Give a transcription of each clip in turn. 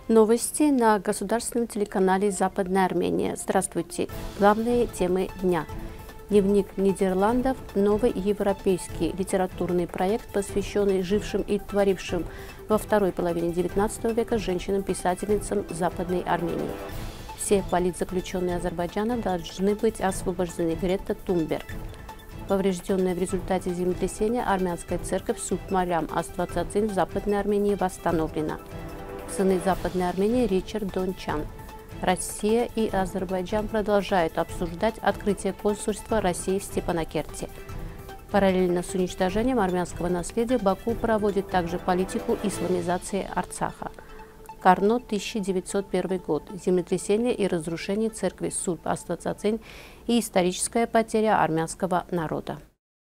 Новости на государственном телеканале «Западная Армения». Здравствуйте. Главные темы дня. Дневник Нидерландов – новый европейский литературный проект, посвященный жившим и творившим во второй половине XIX века женщинам-писательницам Западной Армении. Все политзаключенные Азербайджана должны быть освобождены. Грета Тунберг. Поврежденная в результате землетрясения армянская церковь Сурб-Марям Аствацацин в Западной Армении восстановлена. Сыны Западной Армении Ричард Дончан. Россия и Азербайджан продолжают обсуждать открытие консульства России в Степанакерте. Параллельно с уничтожением армянского наследия Баку проводит также политику исламизации Арцаха. Карно, 1901 год. Землетрясение и разрушение церкви Сурб-Аствацацин и историческая потеря армянского народа.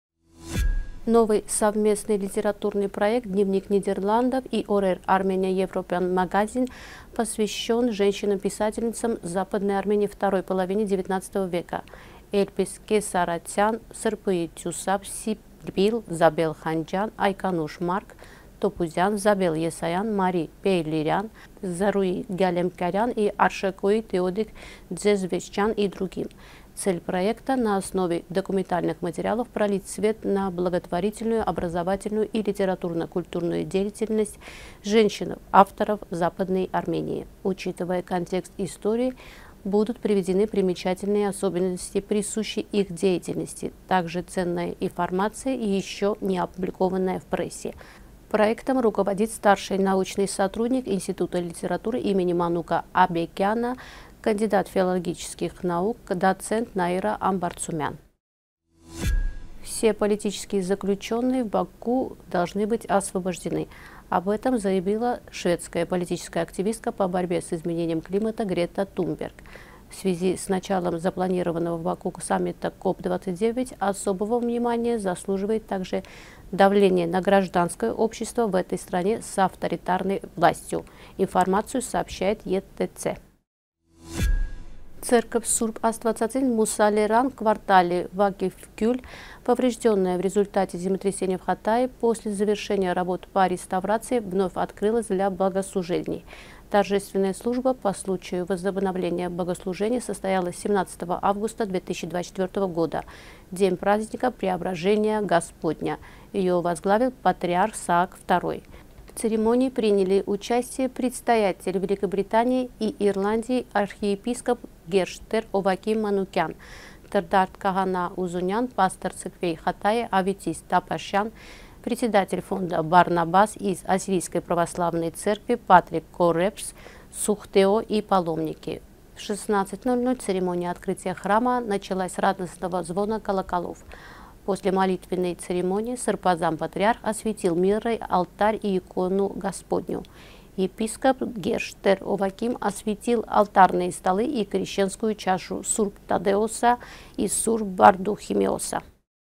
Новый совместный литературный проект «Дневник Нидерландов» и «Орер Армения Европеан Магазин» посвящен женщинам-писательницам Западной Армении второй половины XIX века. Эльпис Кесаратян, Сырпы Тюсап, Сиприл, Забел Ханджан, Айкануш Марк, Топузян, Забел Есаян, Мари Пейлирян, Заруи Галемкарян и Аршакуи Теодик Дзезвещан и другим. Цель проекта на основе документальных материалов пролить свет на благотворительную, образовательную и литературно-культурную деятельность женщин-авторов Западной Армении. Учитывая контекст истории, будут приведены примечательные особенности, присущие их деятельности, также ценная информация и еще не опубликованная в прессе. Проектом руководит старший научный сотрудник Института литературы имени Манука Абекяна, кандидат филологических наук, доцент Наира Амбарцумян. Все политические заключенные в Баку должны быть освобождены. Об этом заявила шведская политическая активистка по борьбе с изменением климата Грета Тунберг. В связи с началом запланированного в Баку саммита КОП-29 особого внимания заслуживает также давление на гражданское общество в этой стране с авторитарной властью. Информацию сообщает ЕТЦ. Церковь Сурб-Аствацацин в Мусалеран, квартале Вагифкюль, поврежденная в результате землетрясения в Хатае, после завершения работ по реставрации вновь открылась для богослужений. Торжественная служба по случаю возобновления богослужений состоялась 17 августа 2024 года, день праздника Преображения Господня. Ее возглавил патриарх Саак II. В церемонии приняли участие предстоятель Великобритании и Ирландии архиепископ Герштер Оваким Манукян, Тердарт Кагана Узунян, пастор церквей Хатая Аветис Тапашян, председатель фонда Барнабас из Ассирийской православной церкви Патрик Корепс, Сухтео и паломники. В 16:00 церемония открытия храма началась с радостного звона колоколов. После молитвенной церемонии сарпазам-патриарх осветил мирой алтарь и икону Господню. Епископ Герштер Оваким осветил алтарные столы и крещенскую чашу Сурб-Тадеоса и Сурб-Бардухимеоса.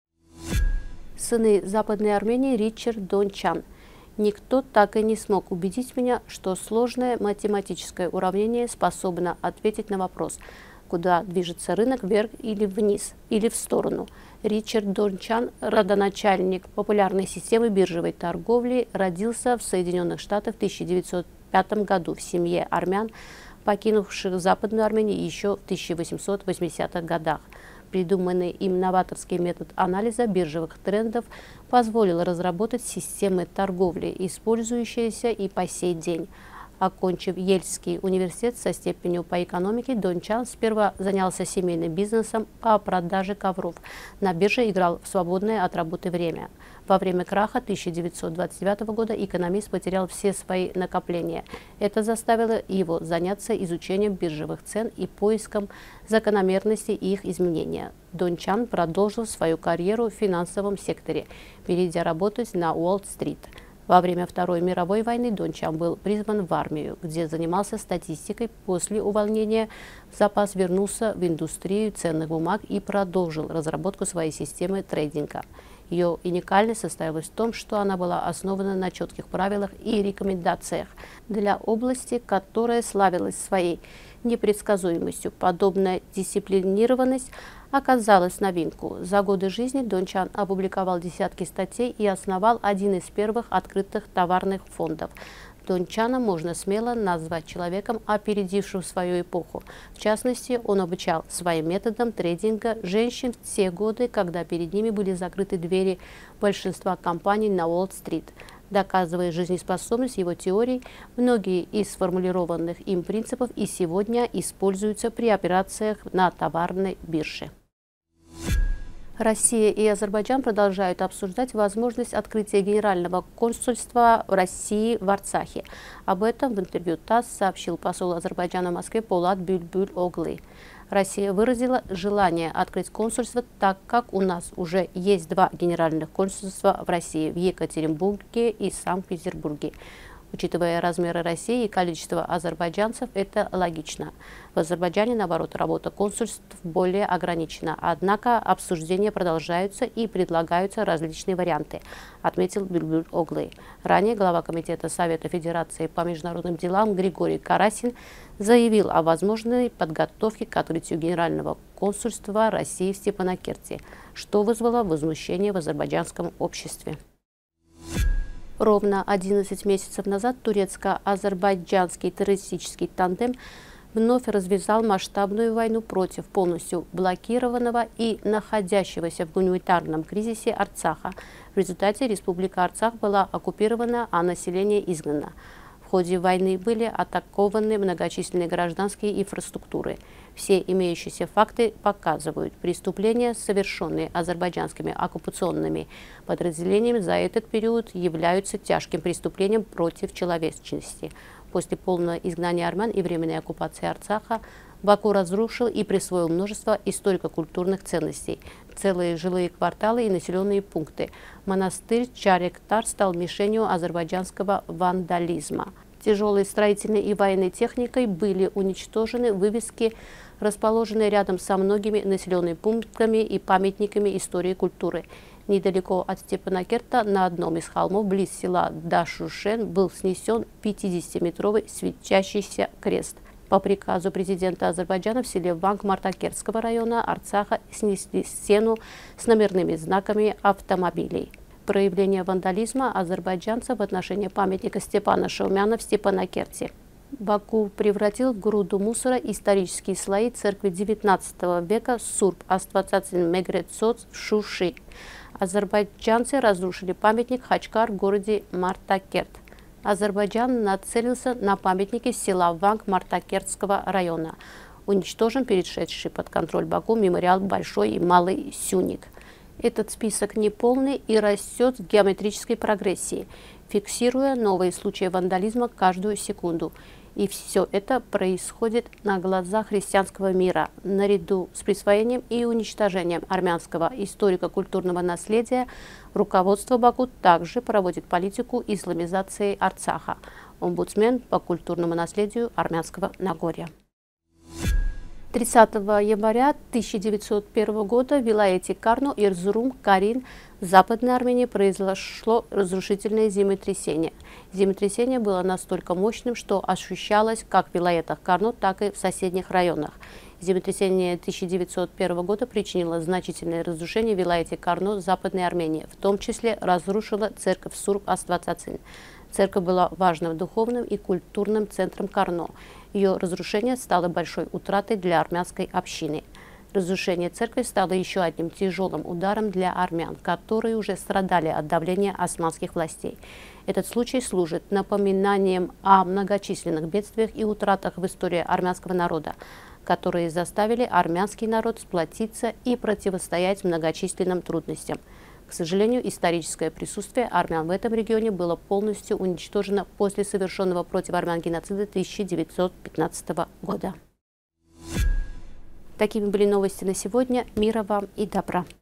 Сыны Западной Армении Ричард Дончан. Никто так и не смог убедить меня, что сложное математическое уравнение способно ответить на вопрос, куда движется рынок, вверх или вниз, или в сторону. Ричард Дончан, родоначальник популярной системы биржевой торговли, родился в Соединенных Штатах в 1905 году в семье армян, покинувших Западную Армению еще в 1880-х годах. Придуманный им новаторский метод анализа биржевых трендов позволил разработать системы торговли, использующиеся и по сей день. Окончив Ельский университет со степенью по экономике, Дончан сперва занялся семейным бизнесом по продаже ковров. На бирже играл в свободное от работы время. Во время краха 1929 года экономист потерял все свои накопления. Это заставило его заняться изучением биржевых цен и поиском закономерности их изменения. Дончан продолжил свою карьеру в финансовом секторе, перейдя работать на Уолл-стрит. Во время Второй мировой войны Дончан был призван в армию, где занимался статистикой. После увольнения в запас вернулся в индустрию ценных бумаг и продолжил разработку своей системы трейдинга. Ее уникальность состоялась в том, что она была основана на четких правилах и рекомендациях для области, которая славилась своей непредсказуемостью. Подобная дисциплинированность оказалась новинку. За годы жизни Дончан опубликовал десятки статей и основал один из первых открытых товарных фондов. Дончана можно смело назвать человеком, опередившим свою эпоху. В частности, он обучал своим методам трейдинга женщин в те годы, когда перед ними были закрыты двери большинства компаний на Уолл-стрит. Доказывая жизнеспособность его теорий, многие из сформулированных им принципов и сегодня используются при операциях на товарной бирже. Россия и Азербайджан продолжают обсуждать возможность открытия генерального консульства России в Арцахе. Об этом в интервью ТАСС сообщил посол Азербайджана в Москве Полат Бюльбюль-Оглы. Россия выразила желание открыть консульство, так как у нас уже есть два генеральных консульства в России – в Екатеринбурге и Санкт-Петербурге. Учитывая размеры России и количество азербайджанцев, это логично. В Азербайджане, наоборот, работа консульств более ограничена. Однако обсуждения продолжаются и предлагаются различные варианты, отметил Бюльбюль-Оглы. Ранее глава Комитета Совета Федерации по международным делам Григорий Карасин заявил о возможной подготовке к открытию генерального консульства России в Степанакерте, что вызвало возмущение в азербайджанском обществе. Ровно 11 месяцев назад турецко-азербайджанский террористический тандем вновь развязал масштабную войну против полностью блокированного и находящегося в гуманитарном кризисе Арцаха. В результате республика Арцах была оккупирована, а население изгнано. В ходе войны были атакованы многочисленные гражданские инфраструктуры. Все имеющиеся факты показывают, преступления, совершенные азербайджанскими оккупационными подразделениями за этот период, являются тяжким преступлением против человечности. После полного изгнания армян и временной оккупации Арцаха Баку разрушил и присвоил множество историко-культурных ценностей, целые жилые кварталы и населенные пункты. Монастырь Чаректар стал мишенью азербайджанского вандализма. Тяжелой строительной и военной техникой были уничтожены вывески, расположенные рядом со многими населенными пунктами и памятниками истории и культуры. Недалеко от Степанакерта на одном из холмов близ села Дашушен был снесен 50-метровый светящийся крест. По приказу президента Азербайджана в селе Ванг Мартакертского района Арцаха снесли стену с номерными знаками автомобилей. Проявление вандализма азербайджанцев в отношении памятника Степана Шаумяна в Степанакерте. Баку превратил в груду мусора исторические слои церкви XIX века Сурб Аствацацин Мегрецоц в Шуши. Азербайджанцы разрушили памятник Хачкар в городе Мартакерт. Азербайджан нацелился на памятники села Ванг Мартакертского района. Уничтожен перешедший под контроль Баку мемориал Большой и Малый Сюник. Этот список неполный и растет в геометрической прогрессии, фиксируя новые случаи вандализма каждую секунду. И все это происходит на глазах христианского мира. Наряду с присвоением и уничтожением армянского историко-культурного наследия, руководство Баку также проводит политику исламизации Арцаха. Омбудсмен по культурному наследию Армянского Нагорья. 30 января 1901 года в вилаяте Карно, Эрзурум, Карин, в Западной Армении произошло разрушительное землетрясение. Землетрясение было настолько мощным, что ощущалось как в вилаятах Карно, так и в соседних районах. Землетрясение 1901 года причинило значительное разрушение в вилаяте Карно, Западной Армении, в том числе разрушило церковь Сурб Аствацацин. Церковь была важным духовным и культурным центром Карно. Ее разрушение стало большой утратой для армянской общины. Разрушение церкви стало еще одним тяжелым ударом для армян, которые уже страдали от давления османских властей. Этот случай служит напоминанием о многочисленных бедствиях и утратах в истории армянского народа, которые заставили армянский народ сплотиться и противостоять многочисленным трудностям. К сожалению, историческое присутствие армян в этом регионе было полностью уничтожено после совершенного против армян геноцида 1915 года. Такими были новости на сегодня. Мира вам и добра!